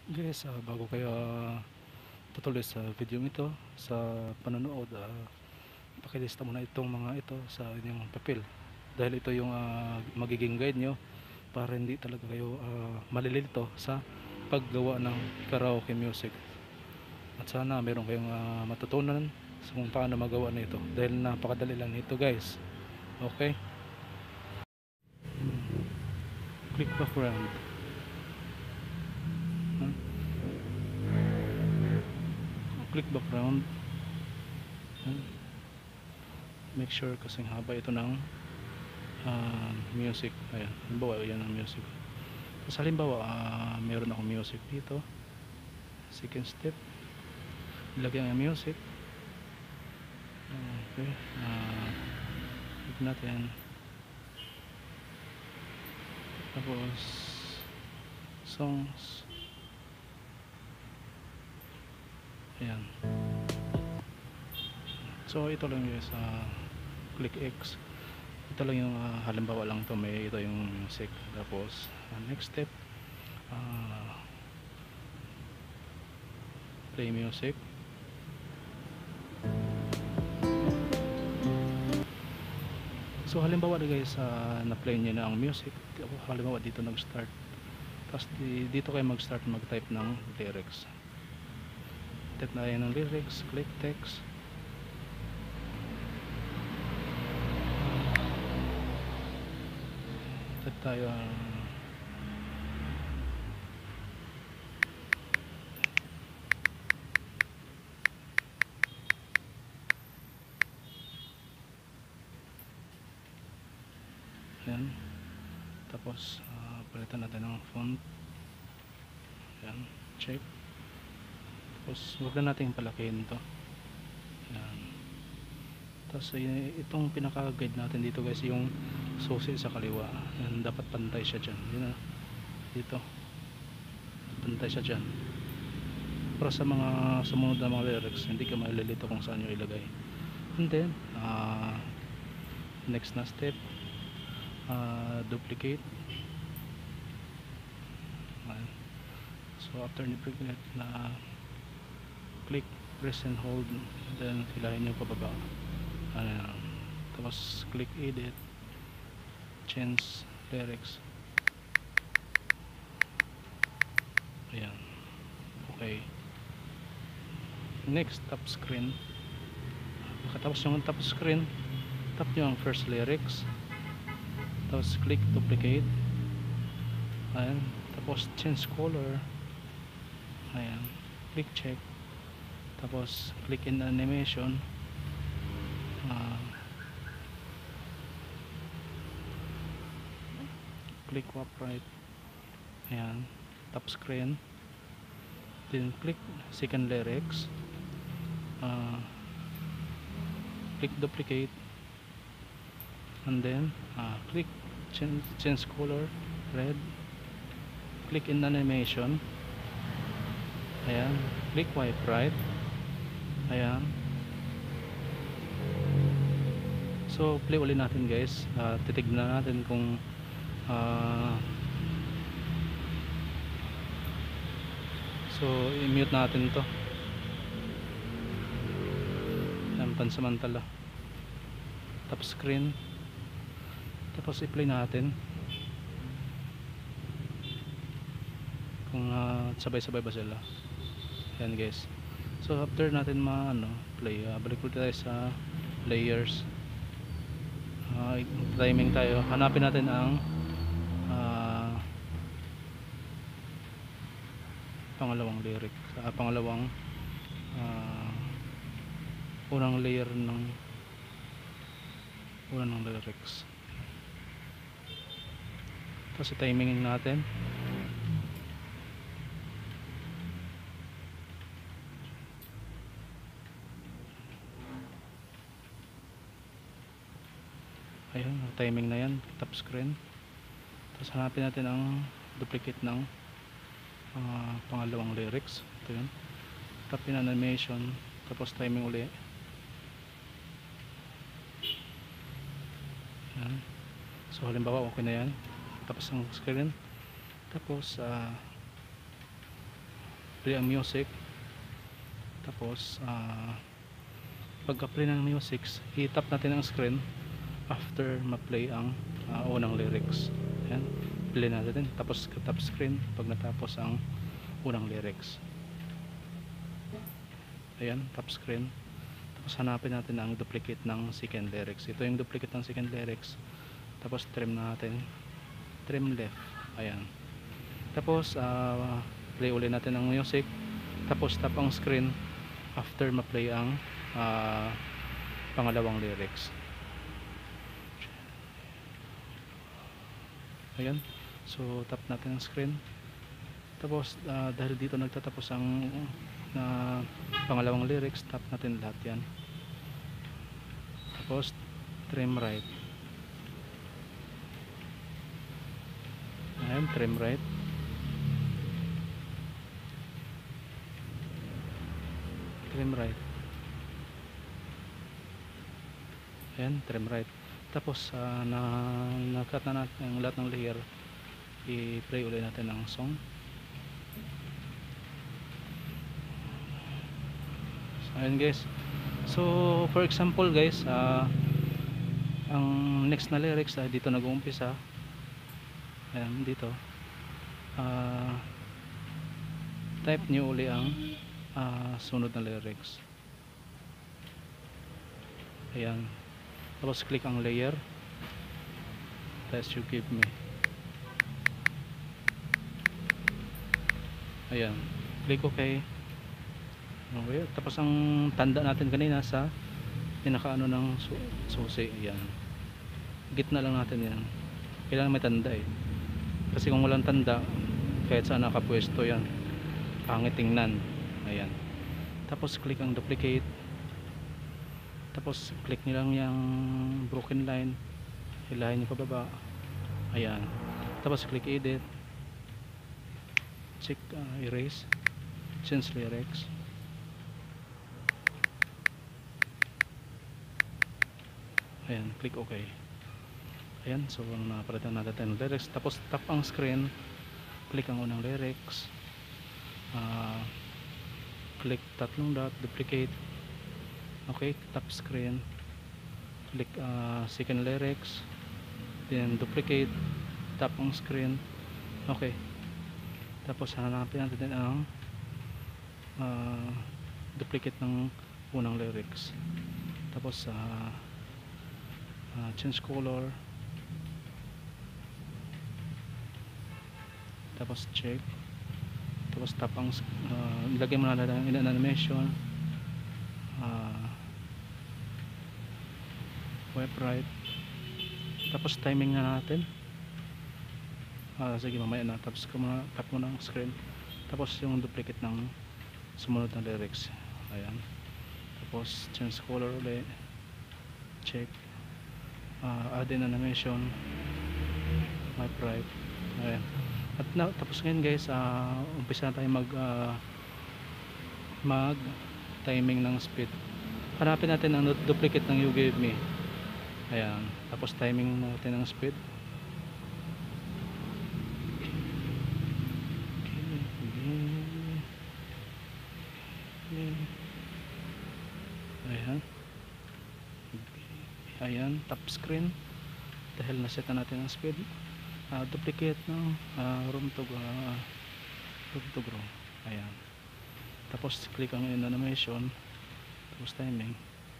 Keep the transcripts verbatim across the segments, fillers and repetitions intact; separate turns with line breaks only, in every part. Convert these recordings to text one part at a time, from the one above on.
Guys, ah, bago kayo ah, tutuloy sa video ito sa panonood, ah, pakilista muna itong mga ito sa inyong papel dahil ito yung ah, magiging guide nyo para hindi talaga kayo ah, malilito sa paggawa ng karaoke music. At sana meron kayong ah, matutunan sa kung paano magawa na ito dahil napakadali lang nito, guys. Okay, click background. Hmm? Click background. Hmm? Make sure kasing haba ito ng uh, music. Ayan, halimbawa yan ang music. Tapos halimbawa uh, meron akong music dito, second step, ilagay ang music. Okay, uh, click natin, tapos songs. Ayan, so ito lang guys, uh, click X. Ito lang yung uh, halimbawa lang to, may ito yung music. Tapos uh, next step, uh, play music. So halimbawa na guys, uh, na-play nyo na ang music. Halimbawa dito nag-start. Tapos di, dito kayo mag-start mag-type ng lyrics. Type na yan ng lyrics, click text. Type tayo uh, yan. Tapos uh, palitan natin ng font. Yan, check. Tapos huwag na natin palakihin to. Yan. Tapos itong pinaka guide natin dito guys, yung susi sa kaliwa. Yan, dapat pantay siya dyan. Yan na, dito pantay siya dyan para sa mga sumunod na mga lyrics hindi ka malilito kung saan nyo ilagay. And then uh, next na step, uh, duplicate. So after duplicate na click, press and hold, then hilahin nyo pababa. Uh, tapos click edit, change lyrics. Ayan, okay. Next, top screen. Pagkatapos yung top screen, tap nyo ang first lyrics, tapos click duplicate. Ayan, tapos change color. Ayan, click check, tapos click in animation. Uh, click wrap right. Ayan, top screen, then click second lyrics, uh, click duplicate, and then uh, click change, change color red, click in animation. Ayan, click wipe right. Ayan, so play ulit natin guys. uh, titignan natin kung uh, so i-mute natin to. Ayan, pansamantala top screen, tapos i-play natin kung uh, sabay-sabay ba sila. Ayan guys, so after natin ma ano, play, uh, balik ulit tayo sa layers. Uh, timing tayo, hanapin natin ang uh, pangalawang lyric, uh, pangalawang uh, unang layer ng unang lyrics. Tapos timing natin. Ayun, timing na yan, top screen. Tapos hanapin natin ang duplicate ng uh, pangalawang lyrics. Ito yun, tap in animation, tapos timing uli. Yan. So halimbawa okay na yan, tapos ang screen. Tapos uh, play ang music. Tapos uh, pagka-play ng music, i-tap natin ang screen after ma-play ang uh, unang lyrics. Ayan, play natin, tapos tap screen pag natapos ang unang lyrics. Ayan, tap screen. Tapos hanapin natin ang duplicate ng second lyrics. Ito yung duplicate ng second lyrics. Tapos trim natin, trim left. Ayan, tapos uh, play ulit natin ang music. Tapos tap ang screen after ma-play ang uh, pangalawang lyrics. Ayan, so tap natin ang screen. Tapos uh, dahil dito nagtatapos ang uh, pangalawang lyrics, tap natin lahat yan. Tapos trim right. Ayan, trim right. Trim right. Ayan, trim right. Tapos uh, na nakat na natin ang lahat ng layer, i-play ulit natin ang song. So, ayan guys, so for example guys, uh, ang next na lyrics uh, dito nag-uumpisa. Ayan, dito uh, type nyo uli ang uh, sunod na lyrics. Ayan, tapos click ang layer as you give me. Ayan, click OK. Okay, tapos ang tanda natin kanina sa pinakaano ng susi. Ayan, gitna lang natin yan. Kailangan may tanda eh, kasi kung walang tanda kahit saan nakapwesto yan, pangit tingnan. Ayan, tapos click ang duplicate. Tapos click nyo lang yung broken line, hilahin nyo pababa. Ayan, tapos click edit, check uh, erase, change lyrics. Ayan, click OK. Ayan, so napalitan natin ang lyrics. Tapos tap ang screen, click ang unang lyrics, uh, click tatlong dot, duplicate. Okay, tap screen, click uh, second lyrics, then duplicate, tap ang screen. Okay, tapos hanapin natin ang uh, duplicate ng unang lyrics. Tapos uh, uh, change color, tapos check, tapos tap ang uh, ilagay mo na lang in animation, uh, wipe right, tapos timing na natin. Ah, sige, mamaya na, tapos ko muna, tap mo na ang screen. Tapos yung duplicate ng sumunod na lyrics. Ayan, tapos change color ulit, check, uh, add in animation, wipe right. Ayan, at na, tapos ngayon guys, uh, umpisa na tayo mag uh, mag timing ng speed. Hanapin natin ang duplicate ng you gave me. Ayan, tapos timing natin ang speed. Ayan, ayan, tap screen dahil naset na natin ang speed. Uh, duplicate ng uh, room to uh, room to grow. Ayan, tapos click ang in animation, tapos timing.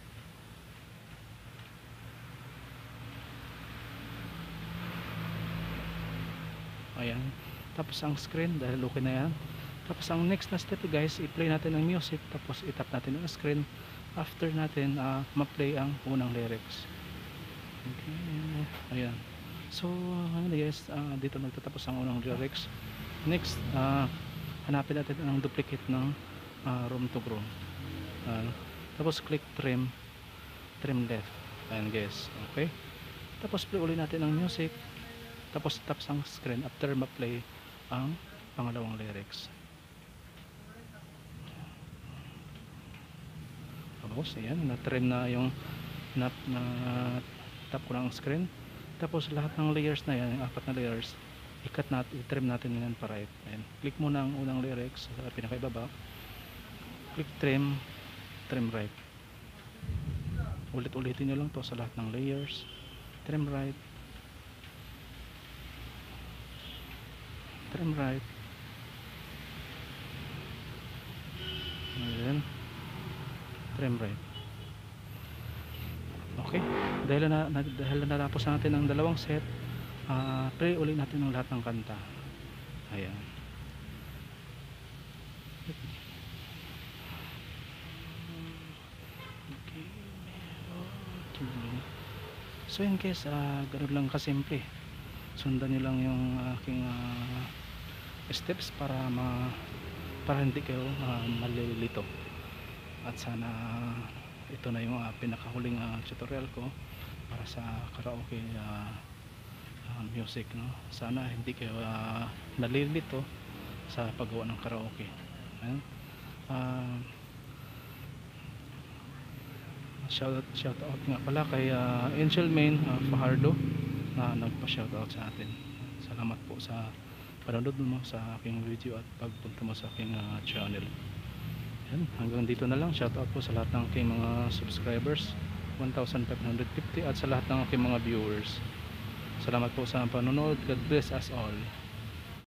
Ayan, tapos ang screen dahil okay na yan. Tapos ang next na step guys, i-play natin ang music, tapos i-tap natin ang screen after natin uh, ma-play ang unang lyrics. Okay, ayan, so ano guys, uh, dito nagtatapos ang unang lyrics. Next, uh, hanapin natin ang duplicate ng uh, room to grow. Uh, tapos click trim, trim left. Ayan guys, okay, tapos play ulit natin ang music. Tapos tap ang screen after ma-play ang pangalawang lyrics. Tapos ayan, na-trim na yung na, na tap ko ng screen. Tapos lahat ng layers na yan, yung apat na layers, i-cut natin, i-trim natin yan pa right. Ayan. Click muna ang unang lyrics sa pinakaibaba, click trim, trim right. Ulit-ulitin nyo lang to sa lahat ng layers. Trim right, trim right, ayan, trim right. Okay, dahil na, na dahil na natapos natin ang dalawang set, uh, play ulit natin ang lahat ng kanta. Ayan. So yun guys, uh, ganun lang kasimple. Sundan nyo lang yung aking uh, steps para ma para hindi kayo uh, malilito. At sana uh, ito na yung uh, pinakahuling uh, tutorial ko para sa karaoke uh, uh, music, no? Sana hindi kayo uh, nalilito sa paggawa ng karaoke. Ayan. Uh, shout, shout out nga pala kay uh, Angel Main uh, Fajardo na nagpa shout out sa atin. Salamat po sa panonood mo sa aking video at pagpunta mo sa aking uh, channel. Yan, hanggang dito na lang. Shout out po sa lahat ng aking mga subscribers, one thousand five hundred fifty, at sa lahat ng aking mga viewers. Salamat po sa panonood. God bless us all.